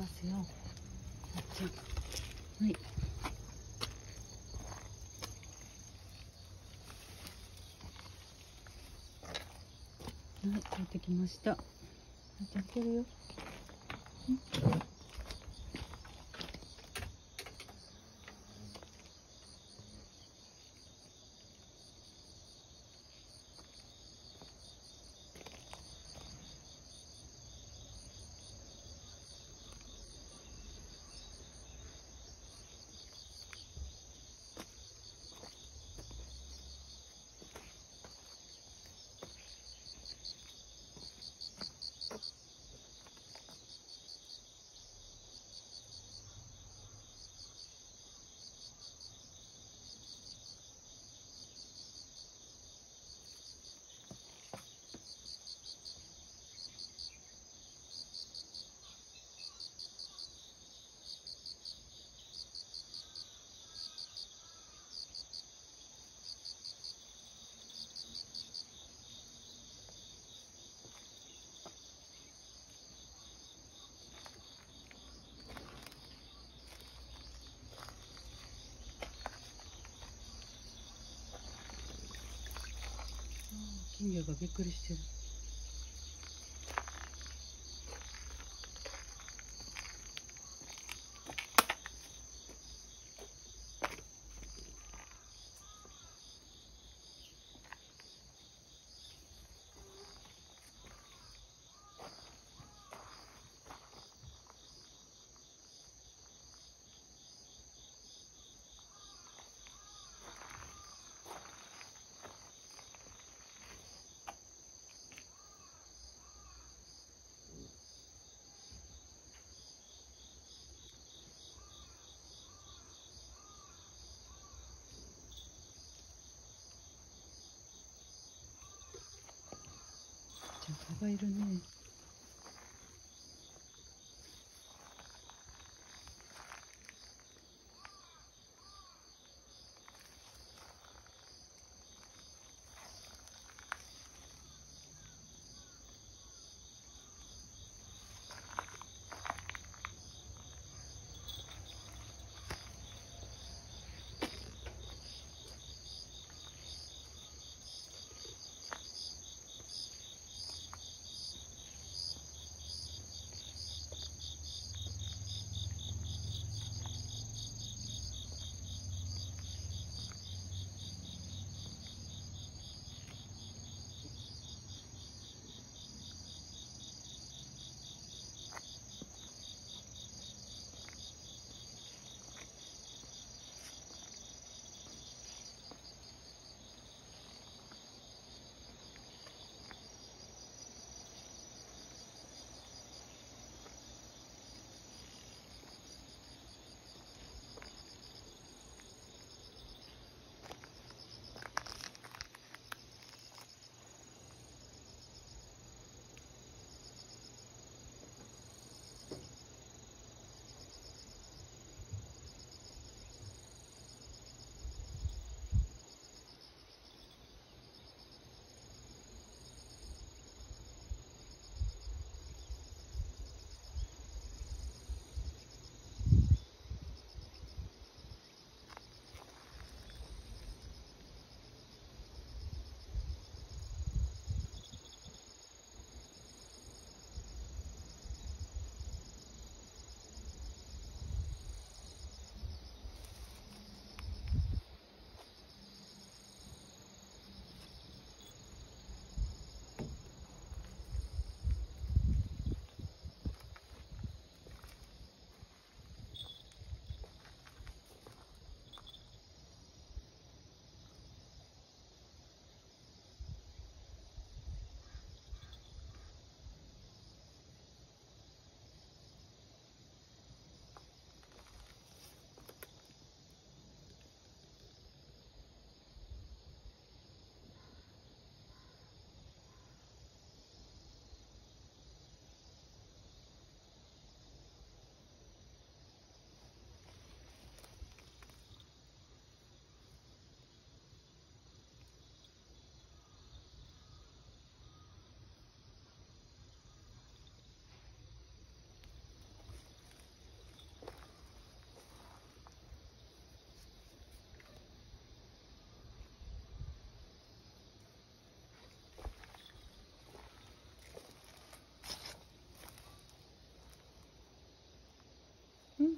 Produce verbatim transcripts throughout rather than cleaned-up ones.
ますよ。あっちゃん。はい。はい、帰ってきました。あっちゃん来てるよ。ん。金魚がびっくりしてる。蚊がいるね。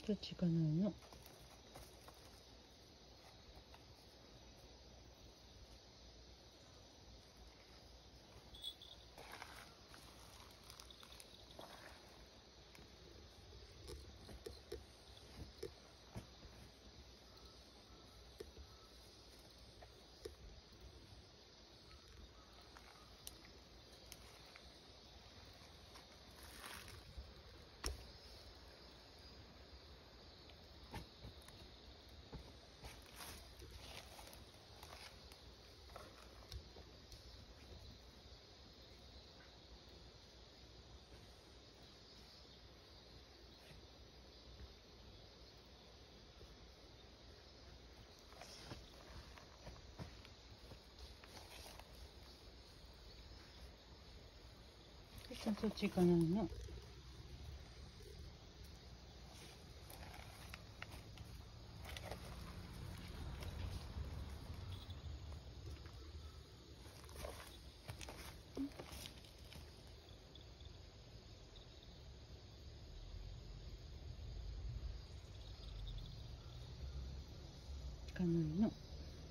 そっち行かないの。そっち行かないの。行かないの。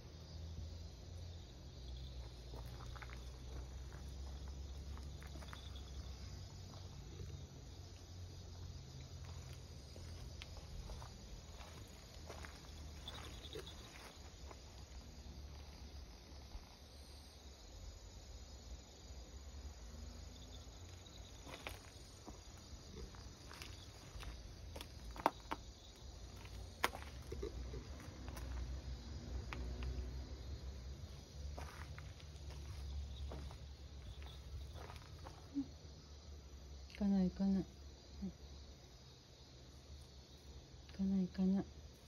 行かない行かない。行かない行かない。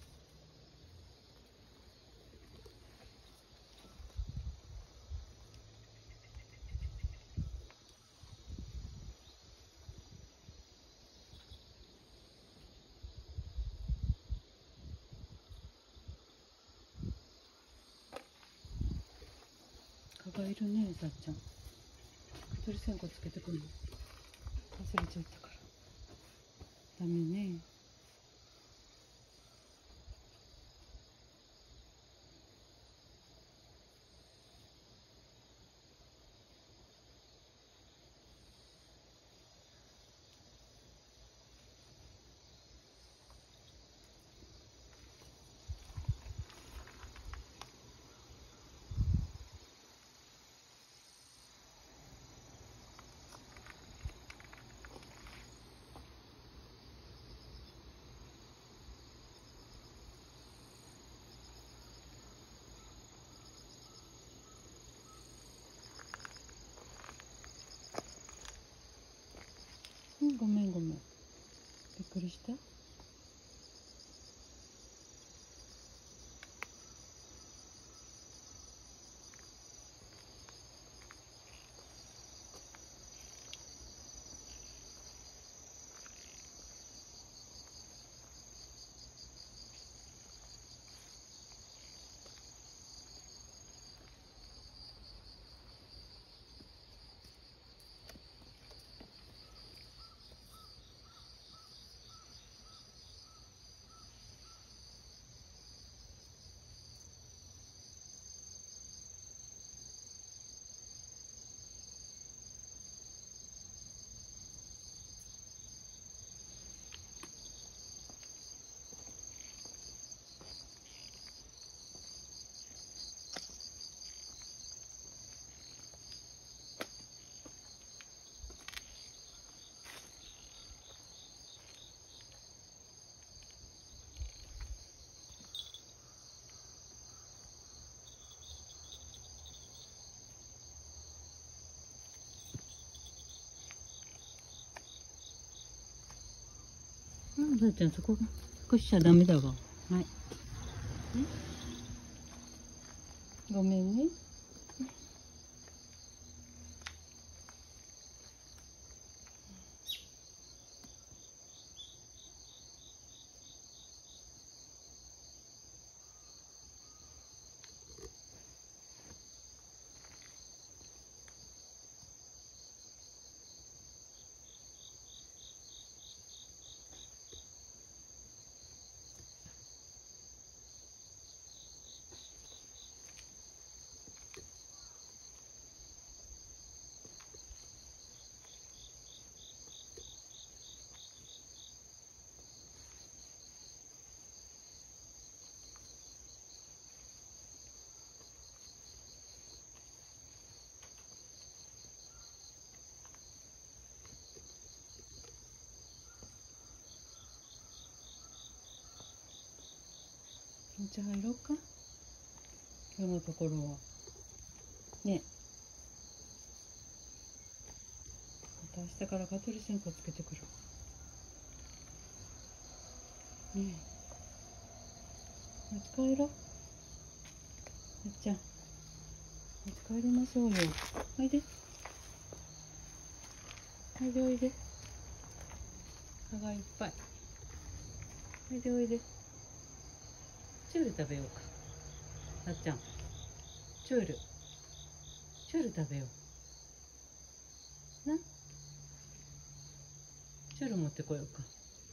蚊がいるね、さっちゃん。蚊取り線香つけてくるの忘れちゃったから。ダメね。うん、ごめんごめん。びっくりした。うん、さっちゃん、そこ隠しちゃダメだわ。はい。ごめんね。 お茶入ろうか、今日のところはね。また明日から蚊取り線香つけてくるね。え持ち帰ろう。なっちゃん、持ち帰りましょうよ。おいでおいでおいで、蚊がいっぱい。おいでおいで、チュール食べようか。なっちゃん、チュールチュール食べような。チュール持ってこようか。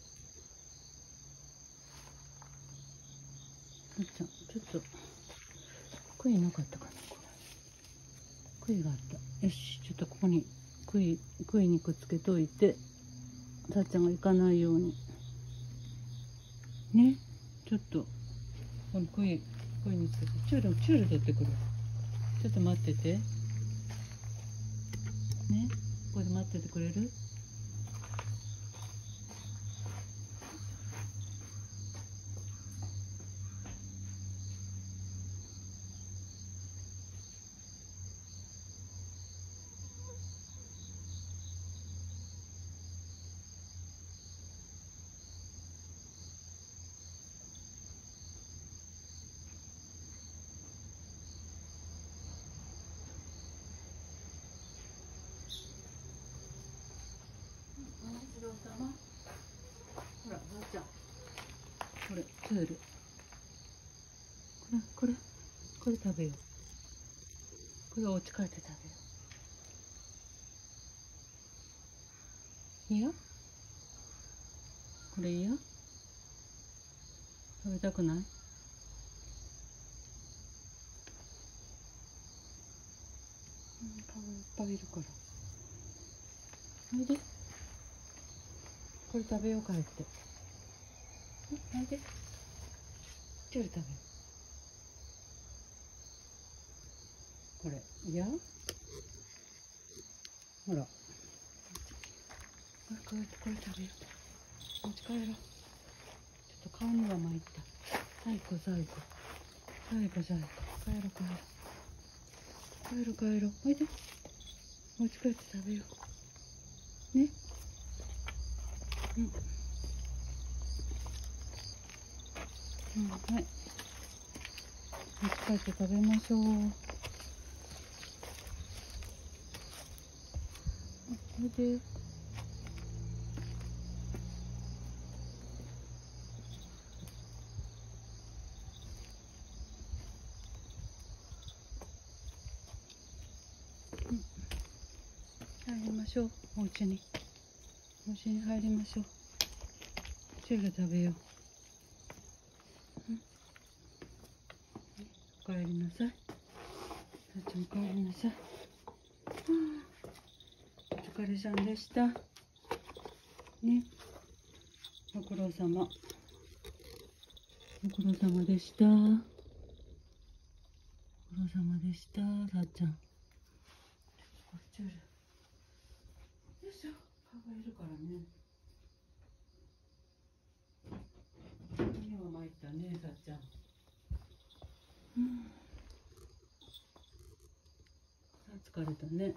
なっちゃん、ちょっと杭なかったかな。これ杭があった。よし、ちょっとここに杭杭にくっつけといて、さっちゃんが行かないようにね。ちょっとこの杭杭につけて、チュールチュール取ってくる。ちょっと待っててね。ここで待っててくれる？ほら、ばあちゃん、これチュール、これこれこれ食べよう。これお家帰って食べよう。いいや、これいいや、食べたくない？顔いっぱいいるから。おいで、これ食べよう、帰って。おいで、チュール食べよう。これいや、ほら、これこれこれ食べよう。持ち帰ろう。ちょっと顔には巻いた。最後最後最後最後、帰ろう帰ろう帰ろう帰ろう。おいで、持ち帰って食べようね。うん、うん、はい、持ち帰って食べましょう。おいで、うん、入りましょう。お家にお家に入りましょう。チュール食べよう。うん、おかえりなさい。さっちゃん、おかえりなさい。お疲れさんでしたね。ご苦労様、ご苦労様でした。ご苦労様でした。さっちゃん、こっちよいしょ、蚊がいるからね。目は参ったね、さっちゃん。うん、疲れたね。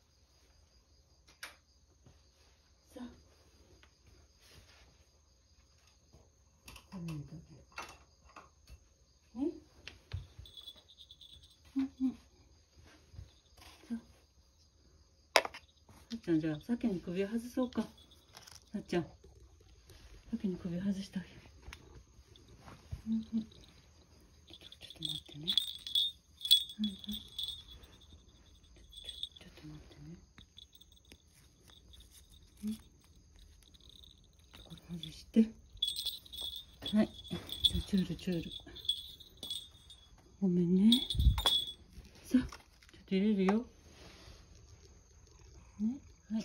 さあ、食べるだけね。うんうん。さあ、さっちゃん、じゃあ先に首を外そうか。さっちゃん、先に首を外してあげる。うんうん、ちょっと待ってね。うんうん、ちょちょっと待ってね。うん、これ外して、はい、じゃあチュールチュール、ごめんね。さあ、ちょっと入れるよね。はい、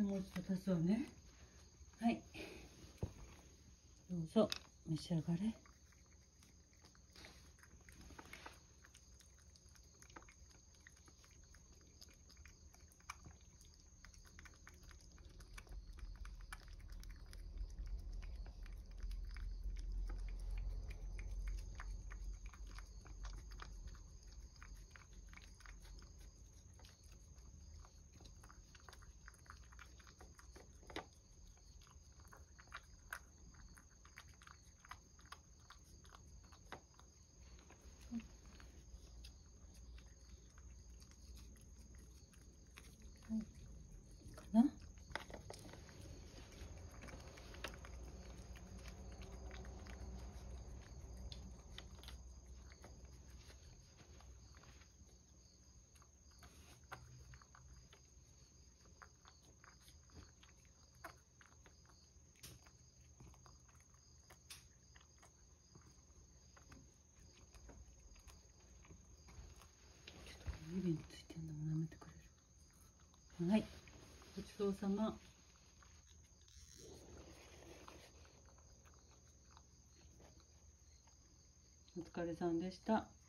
もう一度足すわね。はい、どうぞ召し上がれ。はい、かな。指についてるのも舐めてくれる。はい、ごちそうさま。お疲れさんでした。